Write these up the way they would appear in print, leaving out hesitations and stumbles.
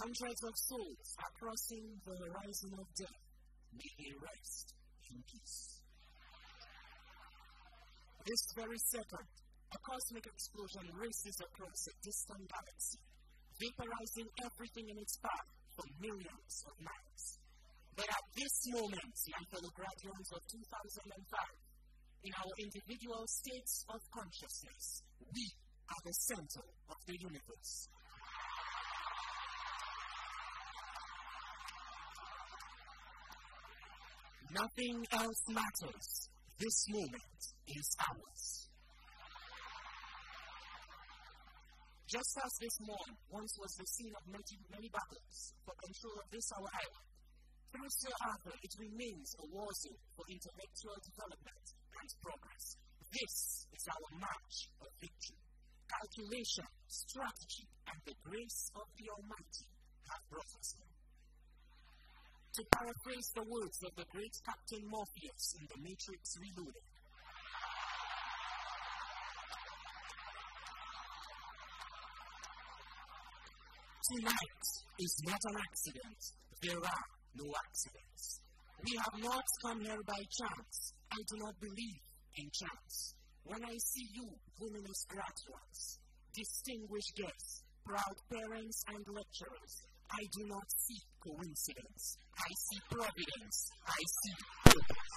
Hundreds of souls are crossing the horizon of death. May they rest in peace. This very second, a cosmic explosion races across a distant galaxy, vaporizing everything in its path for millions of miles. But at this moment, my fellow graduates of 2005, in our individual states of consciousness, we are the center of the universe. Nothing else matters. This moment is ours. Just as this morn once was the scene of many battles for control of this our island, through Sir Arthur it remains a war zone for intellectual development and progress. This is our march of victory. Calculation, strategy, and the grace of the Almighty have brought us here. To paraphrase the words of the great Captain Morpheus in The Matrix Reloaded, tonight is not an accident. There are no accidents. We have not come here by chance. I do not believe in chance. When I see you, luminous graduates, distinguished guests, proud parents and lecturers, I do not see coincidence. I see providence. I see purpose.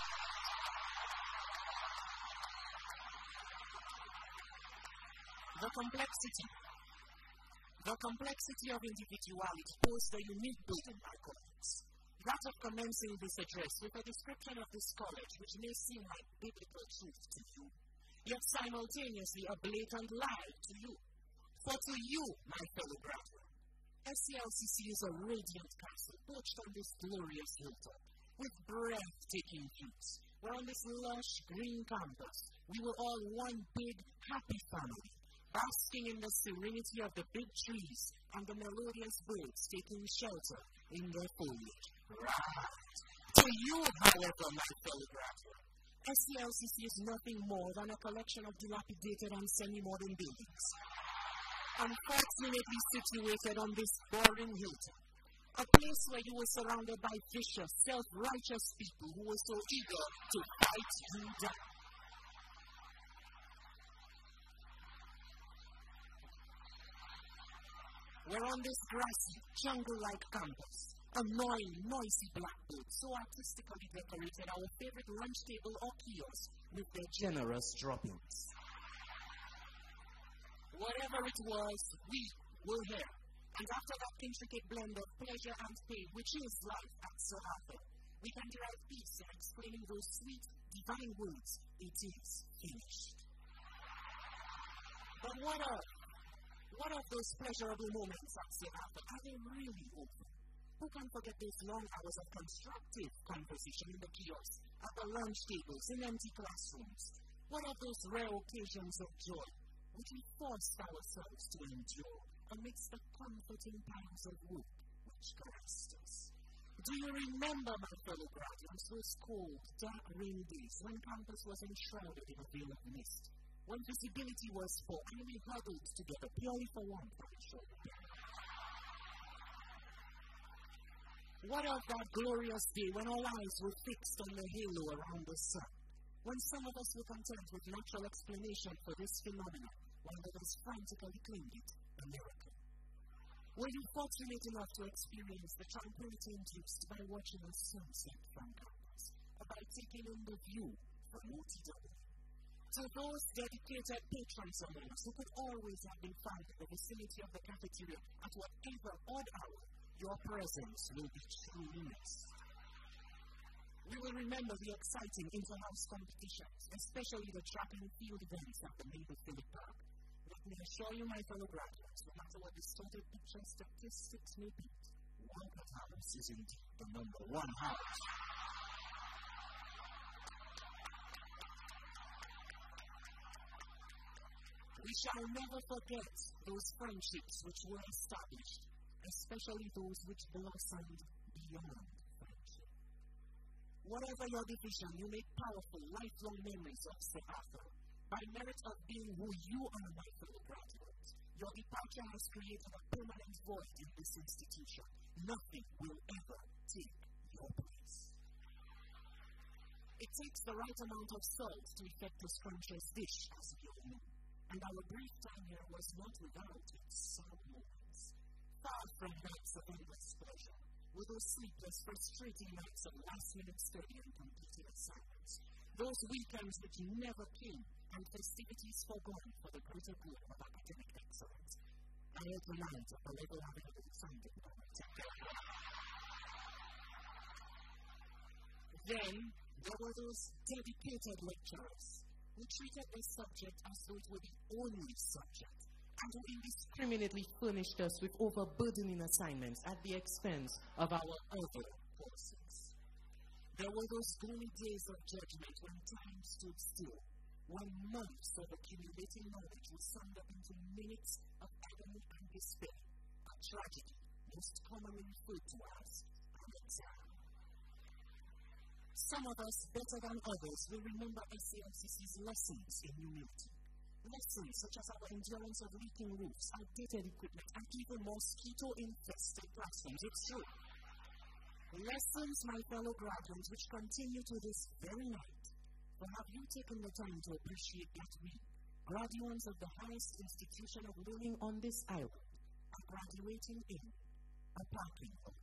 The complexity of individuality posed a unique burden, my colleagues. That of commencing this address with a description of this college which may seem like biblical truth to you, yet simultaneously a blatant lie to you. For to you, my fellow brethren, SALCC is a radiant castle perched on this glorious hilltop with breathtaking views. Where on this lush green campus, we were all one big happy family, basking in the serenity of the big trees and the melodious birds taking shelter in their foliage. Right. To you, however, my fellow brethren, SALCC is nothing more than a collection of dilapidated and semi-modern buildings, unfortunately situated on this boring hilltop, a place where you were surrounded by vicious, self-righteous people who were so eager to fight you down. We're on this grassy, jungle-like campus. Annoying, noisy blackbirds so artistically decorated our favorite lunch table or kiosk with their generous droppings. Whatever it was, we were here. And after that intricate blend of pleasure and pain, which is life at Sir Arthur, we can derive peace in explaining those sweet, divine words, it is finished. But what of those pleasurable moments at Sir Arthur? Are they really over? Who can forget those long hours of constructive conversation in the kiosk, at the lunch tables, in empty classrooms? What of those rare occasions of joy which we forced ourselves to endure amidst the comforting times of work which caressed us? Do you remember, my fellow graduates, those cold, dark, rainy days when campus was enshrouded in a veil of mist, when visibility was poor and we huddled together purely for warmth and shoulder? What of that glorious day when all eyes were fixed on the halo around the sun? When some of us were content with natural explanation for this phenomenon, while others frantically claimed it a miracle? Were you fortunate enough to experience the tranquility induced by watching a sunset from campus, or by taking in the view from OTW? To those dedicated patrons among us who could always have been found in the vicinity of the cafeteria at whatever odd hour, your presence will be truly missed. We will remember the exciting inter-house competitions, especially the track and field events at the Maple Phillip Park. Let me assure you, my fellow graduates, no matter what distorted picture statistics may be, Walcott House is indeed the number one house. We shall never forget those friendships which were established, especially those which blossomed beyond friendship. Whatever your division, you make powerful, lifelong memories of Sir Arthur, by merit of being who you are, my fellow graduates. Your departure has created a permanent void in this institution. Nothing will ever take your place. It takes the right amount of salt to effect a scrumptious dish, as we all know. And our brief time here was not without its sad moments. Far from nights of endless pleasure, were those sleepless, frustrating nights of last-minute study and completed assignments. Those weekends which never came, and festivities forgone for the greater good of academic excellence. I had the night of the level available Sunday night. Then, there were those dedicated lecturers who treated this subject as though it were the only subject, and who indiscriminately furnished us with overburdening assignments at the expense of our other courses. There were those gloomy days of judgment when time stood still, when months of accumulating knowledge was summed up into minutes of agony and despair, a tragedy most commonly referred to as an exam. Some of us, better than others, will remember SALCC's lessons in humility. Lessons such as our endurance of leaking roofs, outdated equipment, and even mosquito-infested classrooms. It's true. Lessons, my fellow graduates, which continue to this very night. But have you taken the time to appreciate that we, graduates of the highest institution of learning on this island, are graduating in a parking lot?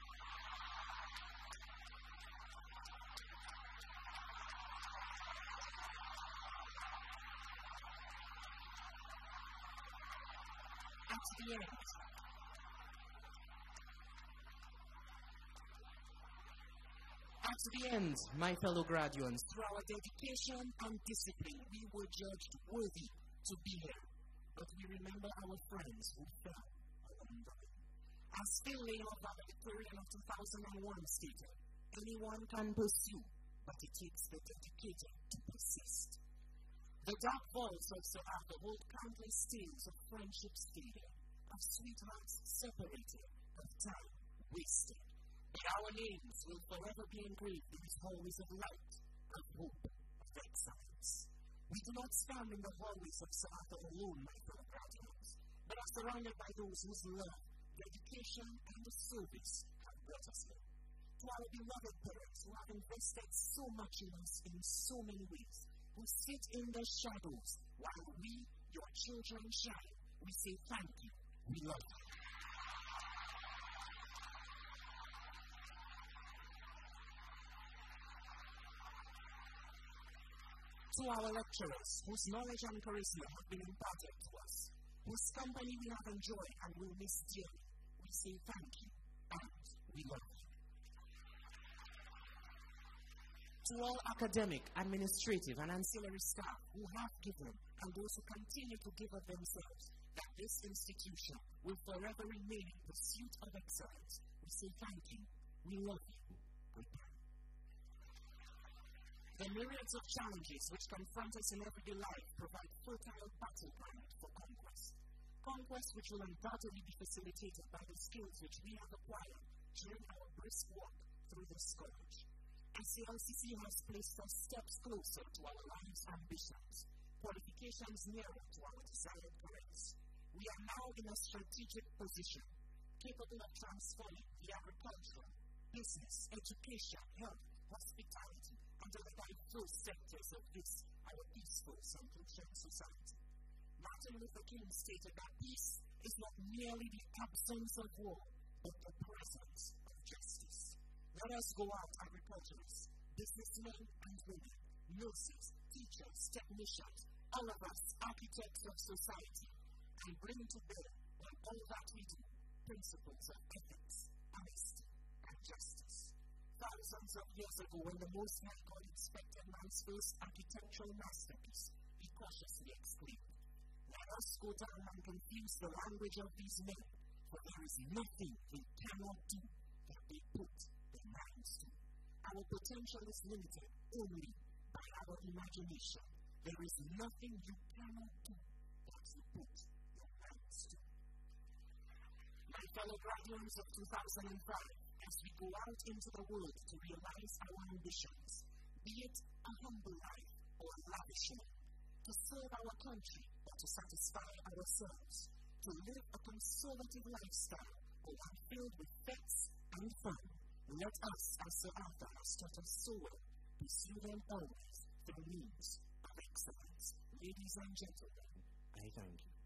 At the end, my fellow graduates, through our dedication and discipline, we were judged worthy to be here. But we remember our friends who fell along the way. As Phil Layoff, valedictorian of 2001, stated, anyone can pursue, but it takes the dedicated to persist. The dark vaults of SALCC hold countless tales of friendships faded, of sweethearts separated, of time wasted. But our names will forever be engraved in these hallways of light, of hope, of excellence. We do not stand in the hallways of SALCC alone, my fellow graduates, but are surrounded by those whose love, dedication, and service have brought us here. To our beloved parents who have invested so much in us in so many ways, who sit in the shadows while we, your children, shine, we say thank you. We love you. To our lecturers, whose knowledge and charisma have been imparted to us, whose company we have enjoyed and will miss dearly, we say thank you and we love you. To all academic, administrative, and ancillary staff who have given and those who continue to give of themselves, that this institution will forever remain in pursuit of excellence, we say thank you, we love you, goodbye. The myriads of challenges which confront us in everyday life provide fertile battleground for conquest. Conquest which will undoubtedly be facilitated by the skills which we have acquired during our brisk walk through this college. SALCC has placed us steps closer to our life's ambitions, qualifications nearer to our desired careers. We are now in a strategic position, capable of transforming the agricultural, business, education, health, hospitality, and other diverse sectors of this, our peaceful Central society. Martin Luther King stated that peace is not merely the absence of war, but the presence of justice. Let us go out, agriculturists, businessmen and women, nurses, teachers, technicians, all of us, architects of society, and bring to bear on all that we do principles of ethics, honesty, and justice. Thousands of years ago, when the Most High God inspected man's first architectural masterpiece, he cautiously exclaimed, "Let us go down and confuse the language of these men, for there is nothing they cannot do that they put their minds to." Our potential is limited only by our imagination. There is nothing you cannot do that you put your minds to. My fellow graduates of 2005, as we go out into the world to realize our ambitions, be it a humble life or a lavish one, to serve our country or to satisfy ourselves, to live a conservative lifestyle, but one filled with faith and fun. Let us, as Sir Arthur has taught us so well, pursue them always through means of excellence. Ladies and gentlemen, I thank you.